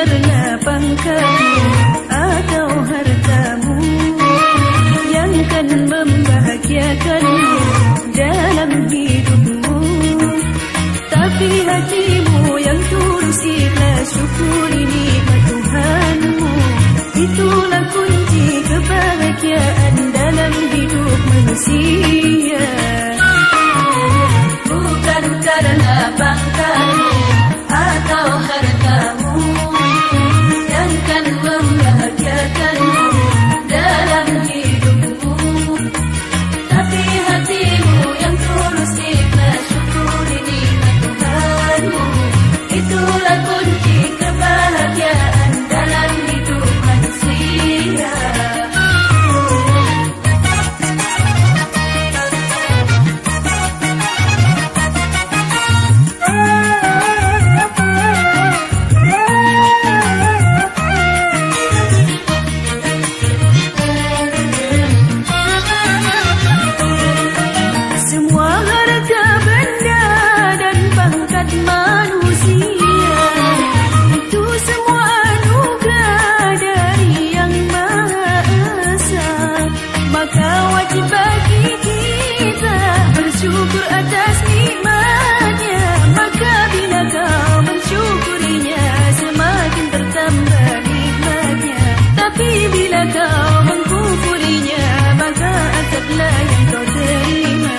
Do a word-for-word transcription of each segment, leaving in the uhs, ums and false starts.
karena pangkatmu atau hartamu yang kan membahagiakanmu dalam hidupmu. Tapi hatimu yang tulus ikhlas syukuri nikmat Tuhanmu. Itulah kunci kebahagiaan dalam hidup manusia. Bukan karena pangkatmu atau hartamu yang kan membahagiakanmu dalam hidupmu. Tapi hatimu yang tulus ikhlas syukuri nikmat Tuhanmu. Itulah kunci kebahagiaan dalam hidup manusia. Bersyukur atas nikmatnya, maka bila kau mensyukurinya semakin bertambah nikmatnya. Tapi bila kau mengkufurinya maka azablah yang kau terima.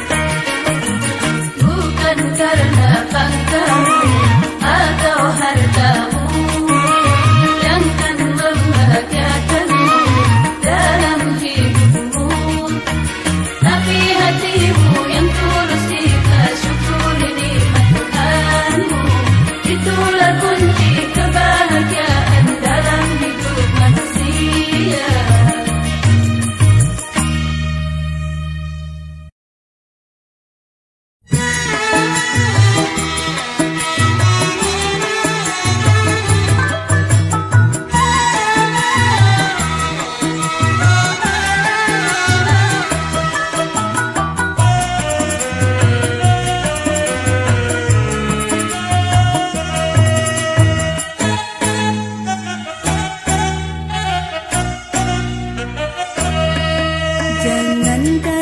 Bukan karena pangkatmu atau hartamu yang kan membahagiakanmu dalam hidupmu. Tapi hatimu yang tulus ikhlas syukuri nikmat Tuhanmu. Itulah kunci kebahagiaan dalam hidup manusia. Jangan